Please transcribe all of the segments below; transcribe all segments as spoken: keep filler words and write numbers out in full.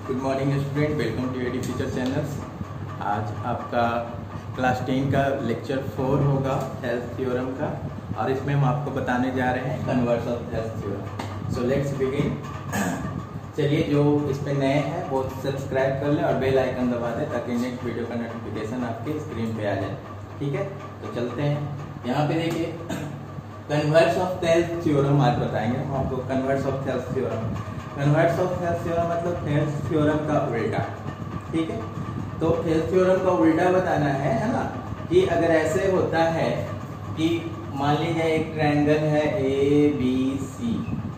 Good morning student, welcome to AD teacher channels. आज आपका class ten का lecture four होगा हेल्थ थ्योरम का, और इसमें हम आपको बताने जा रहे हैं converse of health theorem. So let's begin. चलिए, जो इसमें नए हैं वो सब्सक्राइब कर लें और बेल आइकन दबा दें ताकि नेक्स्ट वीडियो का नोटिफिकेशन आपके स्क्रीन पे आ जाए। ठीक है, तो चलते हैं। यहाँ पे देखिए, कन्वर्स ऑफ हेल्थ थ्योरम आज बताएंगे हम आपको। Converse of health theorem converse of health theorem मतलब हेल्थ थ्योरम का उल्टा। ठीक है, तो हेल्थ थ्योरम का उल्टा बताना है है ना, कि अगर ऐसे होता है कि मान लीजिए एक ट्रायंगल है ए बी सी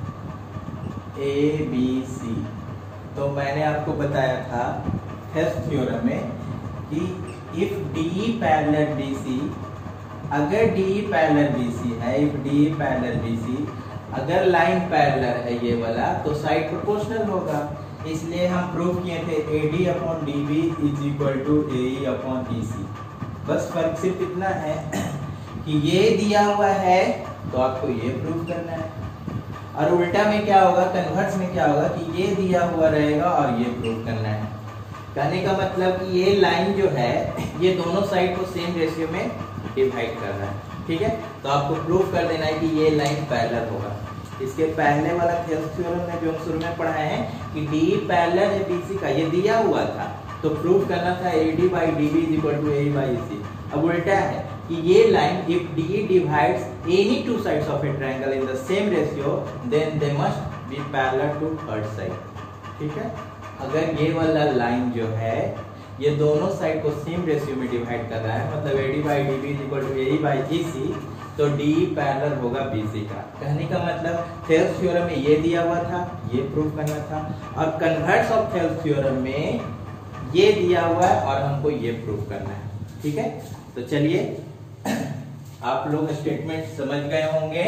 ए बी सी तो मैंने आपको बताया था हेल्थ थ्योरम में कि if D parallel B C, अगर डी पैरेलल बी सी है, if D parallel B C, अगर लाइन पैरेलल है ये वाला, तो साइड प्रोपोर्शनल होगा। इसलिए हम प्रूव किए थे A D upon D B is equal to A E upon E C. बस फर्क सिर्फ इतना है कि ये दिया हुआ है तो आपको ये प्रूव करना है, और उल्टा में क्या होगा, कन्वर्स में क्या होगा कि ये दिया हुआ रहेगा और ये प्रूव करना है। कहने का मतलब कि ये लाइन जो है ये दोनों साइड को सेम रेशियो में डिवाइड कर रहा है। ठीक है, तो आपको प्रूव कर देना है कि ये लाइन पैरेलल होगा। इसके पहले वाला हेल्थ थ्योरम में जो हम शुरू में पढ़ाए हैं कि डी पैरेलल है बीसी का, ये दिया हुआ था तो प्रूव करना था AD by DB is equal to A by C. अब उल्टा है कि ये line if D divides any two sides of a triangle in the same ratio then they must be parallel to third side. ठीक है, अगर ये वाला लाइन जो है ये दोनों साइड को सेम रेशियो में डिवाइड कर रहा है, मतलब AD by DB is equal to A by E C, तो डी पैरेलल होगा बीसी का। कहने का मतलब हेल्थ थ्योरम में ये दिया हुआ था, ये प्रूव करना था, और कन्वर्स ऑफ हेल्थ थ्योरम में ये दिया हुआ है और हमको ये प्रूव करना है। ठीक है, तो चलिए, आप लोग स्टेटमेंट समझ गए होंगे।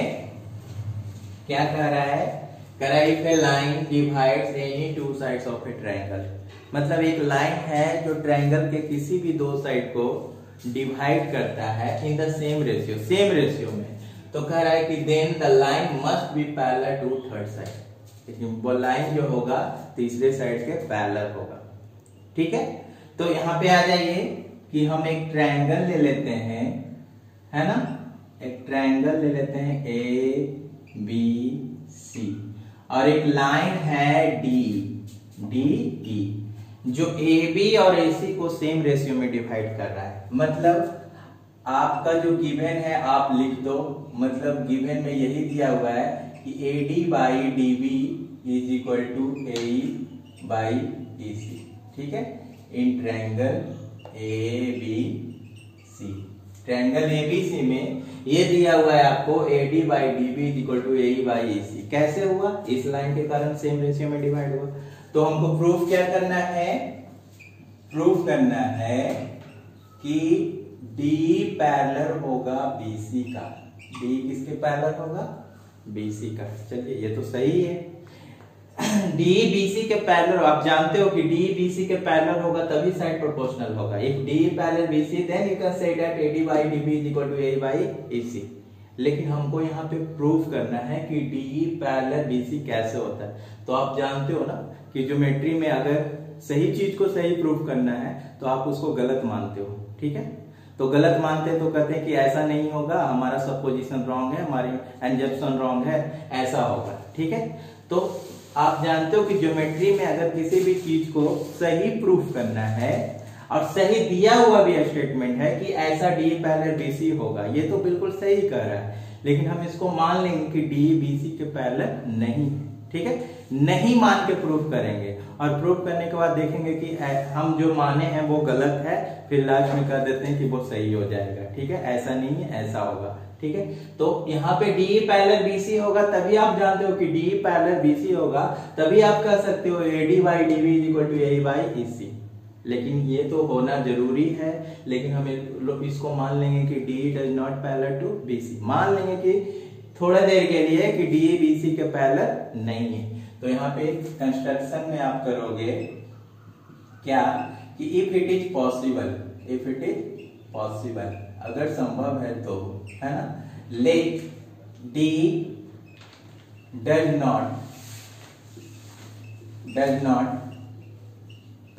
क्या कह रहा है, कह रहा है if a line divides any two sides of a triangle, मतलब एक लाइन है जो ट्रायंगल के किसी भी दो साइड को डिवाइड करता है in the same ratio, same ratio में, तो कह रहा है कि then the line must be parallel to third side. लेकिन वो लाइन जो होगा तीसरे साइड के पैरेलल होगा। ठीक है, तो यहां पे आ जाइए कि हम एक ट्रायंगल ले लेते हैं, है ना, एक ट्रायंगल ले लेते हैं ए बी सी, और एक लाइन है डी डी ई, जो ए बी और ए सी को सेम रेशियो में डिवाइड कर रहा है। मतलब आपका जो गिवन है आप लिख दो, मतलब गिवन में यही दिया हुआ है कि A D by D B is equal to A E by E C. ठीक है, in triangle A B C, triangle A B C में ये दिया हुआ है आपको A D by D B is equal to A E by E C. कैसे हुआ, इस लाइन के कारण सेम रेशियो में डिवाइड हुआ। तो हमको प्रूफ क्या करना है, प्रूफ करना है कि डी पैरेलल होगा बीसी का। डी किसके पैरेलल होगा, बीसी का। चलिए, ये तो सही है। डी बीसी के पैरेलल, आप जानते हो कि डी बीसी के पैरेलल होगा तभी साइड प्रोपोर्शनल होगा। If D parallel BC then you can say that AD by DB is equal to A by EC. लेकिन हमको यहाँ पे प्रूफ करना है कि डी पैरेलल बीसी कैसे होता है। तो आप जानते हो ना कि ज्योमेट्री में अगर सही चीज को सही प्रूफ करना है तो आप उसको गलत मानते हो। ठीक है, तो गलत मानते हैं तो कहते हैं कि ऐसा नहीं होगा, हमारा सपोजिशन रॉन्ग है, हमारी एंजप्शन रॉन्ग है, ऐसा होगा। ठीक है, तो आप जानते हो कि ज्योमेट्री में अगर किसी भी चीज को सही प्रूफ करना है और सही दिया हुआ भी स्टेटमेंट है कि ऐसा डी पैरेलल बीसी होगा, ये तो बिल्कुल सही कह रहा है, लेकिन हम इसको मान लेंगे कि डी बीसी के पैरेलल नहीं है। ठीक है, नहीं मान के प्रूफ करेंगे, और प्रूफ करने के बाद देखेंगे कि हम जो माने हैं वो गलत है, फिर लास्ट में कर देते हैं कि वो सही हो जाएगा। ठीक है, ऐसा नहीं है, ऐसा होगा। ठीक है, तो यहाँ पे डी पैरेलल बीसी होगा तभी आप जानते हो कि डी पैरेलल बीसी होगा, तभी आप कह सकते हो AD by DB is equal to A by EC. लेकिन ये तो होना जरूरी है, लेकिन हम इसको मान लेंगे कि D does not parallel to BC, मान लेंगे कि थोड़ा देर के लिए कि डी बीसी के पैरेलल नहीं है। तो यहाँ पे कंस्ट्रक्शन में आप करोगे क्या कि if it is possible, if it is possible, अगर संभव है तो, है ना, let D does not does not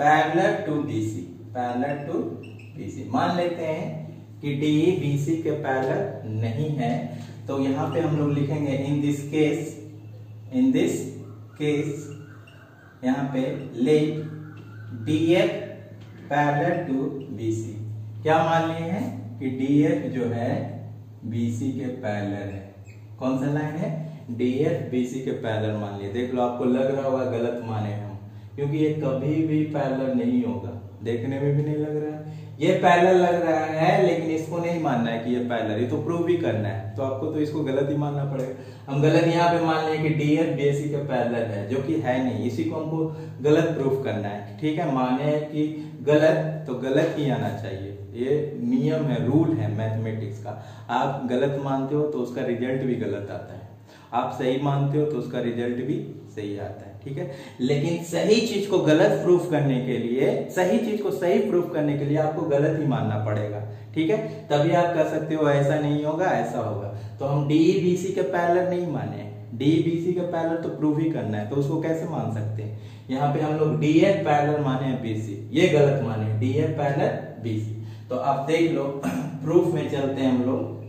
parallel to BC, parallel to BC. मान लेते हैं कि डी बीसी के पैरेलल नहीं है, तो यहां पे हम लोग लिखेंगे in this case, in this case यहां पे let DF parallel to BC. क्या मान लिए हैं कि डीएफ जो है बीसी के पैरेलल है। कौन सा लाइन है? डीएफ बीसी के पैरेलल मान लिए। देख लो, आपको लग रहा होगा गलत माने हम, क्योंकि ये कभी भी पैरेलल नहीं होगा, देखने में भी नहीं लग रहा है। ये पैरेलल लग रहा है, लेकिन इसको नहीं मानना है कि ये पैरेलल, ये तो प्रूव भी करना है, तो आपको तो इसको गलत ही मानना पड़ेगा। हम गलत यहाँ पे मान लें कि डीएफ बीसी के पैरेलल है, जो कि है नहीं, इसी को हमको गलत प्रूफ करना है। ठीक है, माने कि गलत तो गलत ही आना चाहिए, ये नियम है, रूल है मैथमेटिक्स का। आप गलत मानते हो तो उसका रिजल्ट भी गलत आता है, आप सही मानते हो तो उसका रिजल्ट भी सही आता है। ठीक है, लेकिन सही चीज को गलत प्रूफ करने के लिए, सही चीज को सही प्रूफ करने के लिए आपको गलत ही मानना पड़ेगा। ठीक है, तभी आप कह सकते हो ऐसा नहीं होगा, ऐसा होगा। तो हम डी बीसी के पैरेलल नहीं माने, डी बीसी के पैरेलल तो प्रूफ ही करना है, तो उसको कैसे मान सकते हैं? यहाँ पे हम लोग डी एफ पैरेलल माने हैं बीसी, ये गलत माने, डी एफ पैरेलल बीसी। तो आप देख लो, प्रूफ में चलते हैं हम लोग।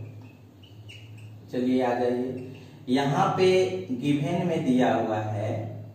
चलिए आ जाइए, यहाँ पे गिवन में दिया हुआ है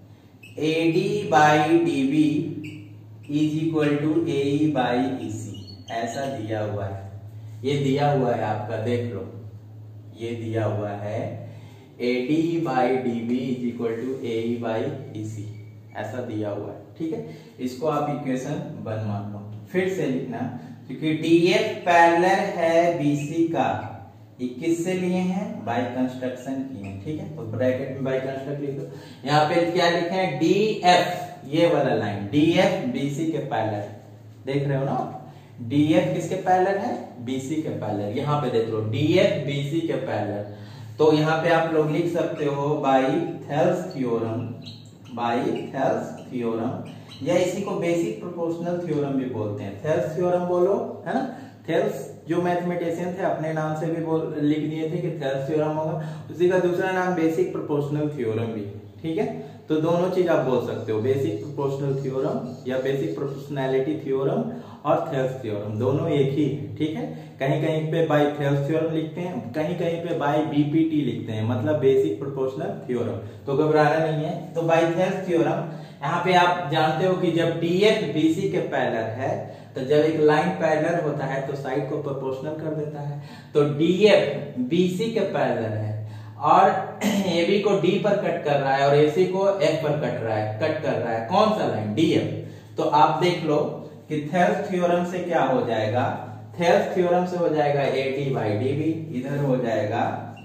A D by D B is equal to A E by E C, ऐसा दिया हुआ है। ये दिया हुआ है आपका, देख लो, ये दिया हुआ है A D by D B is equal to A E by E C, ऐसा दिया हुआ है। ठीक है, इसको आप इक्वेशन वन मान लो। फिर से लिखना, क्योंकि डीएफ पैरेलल है बीसी का, इक्कीस से लिए हैं, बाय कंस्ट्रक्शन किए हैं। ठीक है, तो ब्रैकेट में बाय कंस्ट्रक्ट लिख दो। यहाँ पे क्या लिखे हैं? डी एफ, ये वाला लाइन, डी एफ बीसी के पैरेलल, देख रहे हो ना? डी एफ किसके पैरेलल है? बीसी के पैरेलल। यहाँ पे देख लो, डी एफ बीसी के पैरेलल। तो यहाँ पे आप लोग लिख सकते हो by Thales theorem, by Thales theorem, या इसी को बेसिक प्रोपोर्शनल थ्योरम भी बोलते हैं। थेल्स थ्योरम बोलो, है ना? थेल्स जो मैथमेटिशियन थे अपने नाम से भी बोल लिख दिए थे कि थेल्स थ्योरम होगा, उसी का दूसरा नाम बेसिक प्रोपोर्शनल थ्योरम भी। ठीक है, तो दोनों चीज आप बोल सकते हो, बेसिक प्रोपोर्शनल थ्योरम या बेसिक प्रोपोर्शनैलिटी थ्योरम और थेल्स थ्योरम, दोनों एक ही। ठीक है, कहीं कहीं पे बाय थेल्स थ्योरम लिखते हैं, कहीं कहीं पे बाय बीपीटी लिखते हैं, मतलब बेसिक प्रोपोर्शनल थ्योरम, तो घबराना नहीं है। तो बाय थेल्स थ्योरम, यहाँ पे आप जानते हो कि जब डीएफ बीसी के पैरेलल है, तो जब एक लाइन पैरेलल होता है तो साइड को प्रोपोर्शनल कर देता है। तो डीएफ बीसी के पैरेलल है और एबी को डी पर कट कर रहा है और एसी को एफ पर कट रहा है, कट कर रहा है। कौन सा लाइन? डीएफ। तो आप देख लो कि थेल्स थ्योरम से क्या हो जाएगा? थेल्स थ्योरम से हो जाएगा A D by D B, इधर हो जाएगा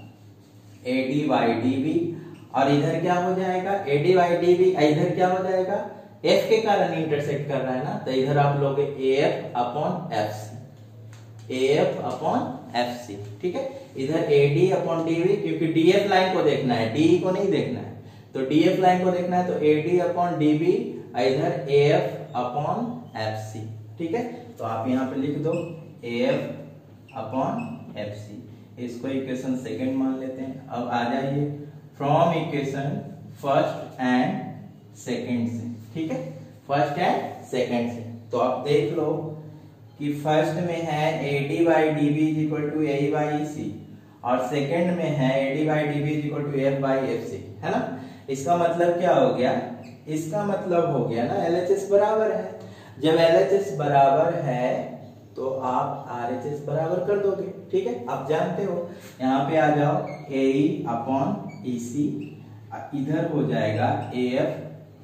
A D by D B, और इधर क्या हो जाएगा? A D by D B, इधर क्या हो जाएगा? एफ के कारण इंटरसेक्ट कर रहा है ना, तो इधर आप लोग A F upon F C, A F upon F C. ठीक है, इधर A D upon D B, क्योंकि डी एफ लाइन को देखना है, डी को नहीं देखना है, तो डी एफ लाइन को देखना है, तो A D upon D B, इधर A F upon F C. ठीक है, तो आप यहाँ पे लिख दो A F upon F C, इसको इक्वेशन सेकंड मान लेते हैं। अब आ जाइए from equation first and second से। ठीक है, फर्स्ट एंड सेकंड से, तो आप देख लो कि फर्स्ट में है A D by D B is equal to A by E C, और सेकंड में है A D by D B is equal to F by F C, है ना? इसका मतलब क्या हो गया? इसका मतलब हो गया ना एल एच एस बराबर है। जब एल एच एस बराबर है तो आप आर एच एस बराबर कर दोगे। ठीक है, आप जानते हो, यहाँ पे आ जाओ, ए ई अपॉन ई सी, इधर हो जाएगा A F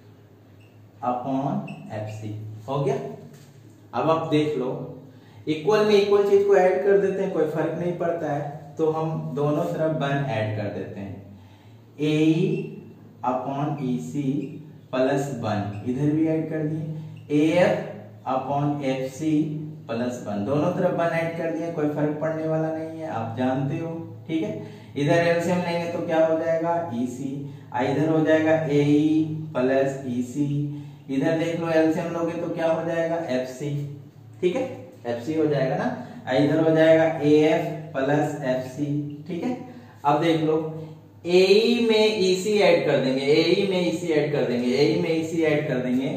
upon F C, हो गया। अब आप देख लो, इक्वल में इक्वल चीज को ऐड कर देते हैं, कोई फर्क नहीं पड़ता है, तो हम दोनों तरफ वन ऐड कर देते हैं, A E upon E C plus one, इधर भी ऐड कर दिए, A F upon F C plus one, दोनों तरफ वन ऐड कर दिए, कोई फर्क पड़ने वाला नहीं है, आप जानते हो। ठीक है, इधर एलसीएम लेंगे तो क्या हो जाएगा? ई सी, इधर हो जाएगा ए ई प्लस ई सी, इधर देख लो एलसीएम लोगे तो क्या हो जाएगा? F C. ठीक है, एफ सी हो जाएगा ना, इधर हो जाएगा A F plus F C. ठीक है, अब देख लो, ए में ई सी ऐड कर देंगे, ए में ई सी ऐड कर देंगे, ए में ई सी ऐड कर देंगे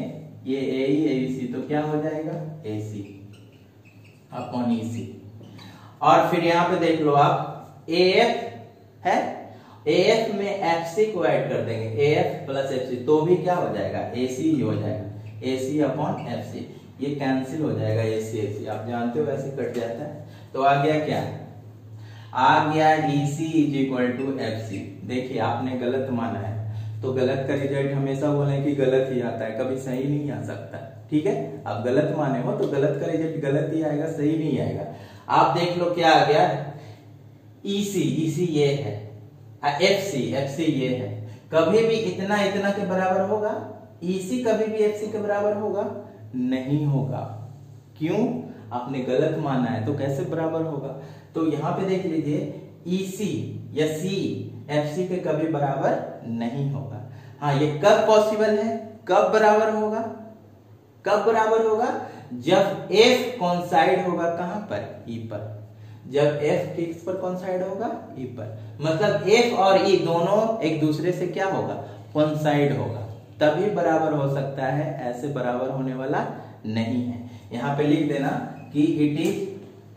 ये ए ई ए सी तो क्या हो जाएगा ए सी अपॉन ई सी। और फिर यहाँ पे देख लो आप ए एफ है, ए एफ में एफ सी को ऐड कर देंगे, A F plus F C तो भी क्या हो जाएगा ए सी ही हो जाएगा, ए सी अपॉन एफ सी, ये कैंसिल हो जाएगा ए सी ए सी, आप जानते हो वैसे कट जाता है। तो आ गया क्या, आ गया E C is equal to F C. देखिए आपने गलत माना है तो गलत का रिजल्ट हमेशा बोले कि गलत ही आता है, कभी सही नहीं आ सकता, ठीक है। आप गलत माने हो तो गलत का रिजल्ट गलत ही आएगा, सही नहीं आएगा। आप देख लो क्या आ गया, ई सी, ई सी ये है, एफ सी, एफ सी ये है। कभी भी इतना इतना के बराबर होगा, ई सी कभी भी एफ सी के बराबर होगा नहीं होगा, क्यों, आपने गलत माना है तो कैसे बराबर होगा। तो यहाँ पे देख लीजिए ई सी या सी एफ सी के कभी बराबर नहीं होगा। हाँ ये कब पॉसिबल है, कब बराबर होगा, कब बराबर होगा, जब एफ कॉन्साइड होगा कहां पर, ई पर। जब एफ किस पर कॉन्साइड होगा, ई पर, मतलब एफ और ई दोनों एक दूसरे से क्या होगा, कॉन्साइड होगा, तभी बराबर हो सकता है, ऐसे बराबर होने वाला नहीं है। यहां पे लिख देना कि it is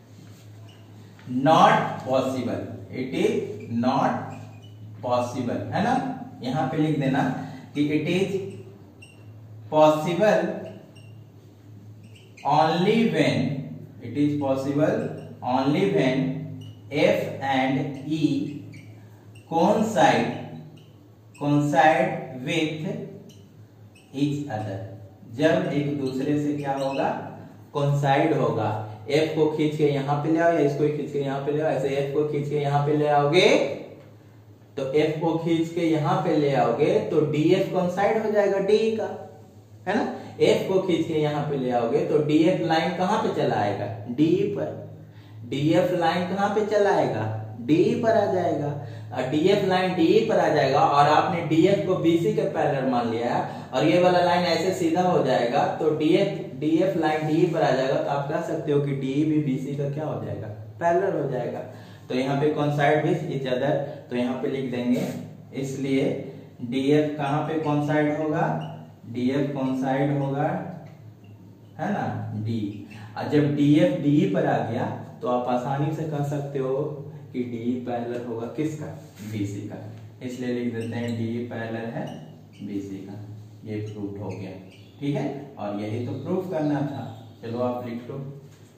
not possible, it is not possible, है ना। यहां पे लिख देना कि it is possible only when, it is possible only when F and E coincide coincide with each other। जब एक दूसरे से क्या होगा, coincide होगा। F को खींच के यहाँ पे ले आओ या इसको खींच के यहाँ पे ले आओ, ऐसे F को खींच के यहाँ पे ले आओगे तो F को खींच के यहाँ पे ले आओगे तो D F coincide हो जाएगा D का, है ना। F को खींच के यहाँ पे ले आओगे तो D F लाइन कहाँ पे चला आएगा, D पर। D F लाइन कहाँ पे चला आएगा, D पर आ जाएगा। D F लाइन D पर आ जाएगा और आपने D F को B C के पैरेलल मान लिया है और ये वाला लाइन ऐसे सीधा हो जाएगा तो D F D F line D पर आ जाएगा, तो आप कह सकते हो कि D भी B C का क्या हो जाएगा, पैरेलल हो जाएगा। तो यहाँ पे coincide with each other, तो यहाँ पे लिख देंगे, इसलिए D F कहाँ पे coincide होगा, D F coincide होगा, है ना, D। और जब D F D पर आ गया तो आप आसानी से कह सकते हो कि D पैरेलल होगा किसका, B C का, इसलिए लिख देते हैं D पैरेलल है B C का। ये प्रूफ हो गया, ठीक है। और यही तो प्रूफ करना था, चलो आप लिख लो।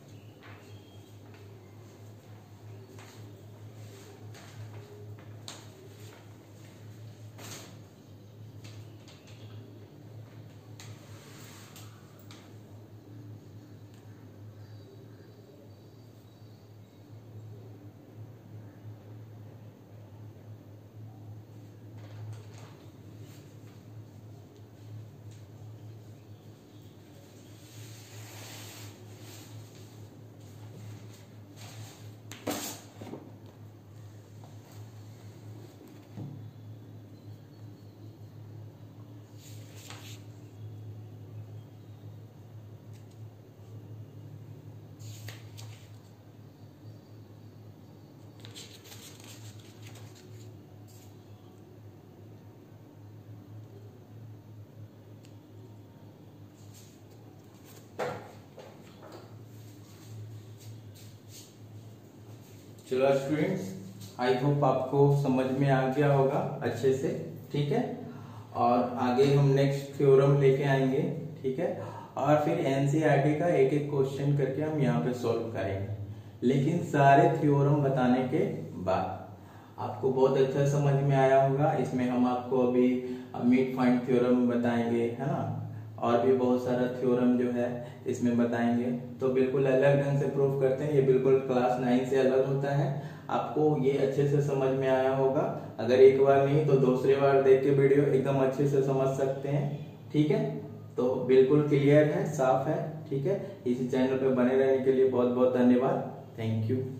चलो स्टूडेंट्स, आई होप आपको समझ में आ गया होगा अच्छे से, ठीक है। और आगे हम नेक्स्ट थ्योरम लेके आएंगे, ठीक है। और फिर एनसीईआरटी का एक एक क्वेश्चन करके हम यहाँ पे सॉल्व करेंगे, लेकिन सारे थ्योरम बताने के बाद। आपको बहुत अच्छा समझ में आया होगा। इसमें हम आपको अभी मिड पॉइंट थ्योरम बताएंगे, है ना, और भी बहुत सारा थ्योरम जो है इसमें बताएंगे। तो बिल्कुल अलग ढंग से प्रूफ करते हैं, ये बिल्कुल क्लास नाइन से अलग होता है। आपको ये अच्छे से समझ में आया होगा। अगर एक बार नहीं तो दूसरी बार देख के वीडियो एकदम अच्छे से समझ सकते हैं, ठीक है। तो बिल्कुल क्लियर है, साफ है, ठीक है। इसी चैनल पे बने रहने के लिए बहुत बहुत धन्यवाद। Thank you.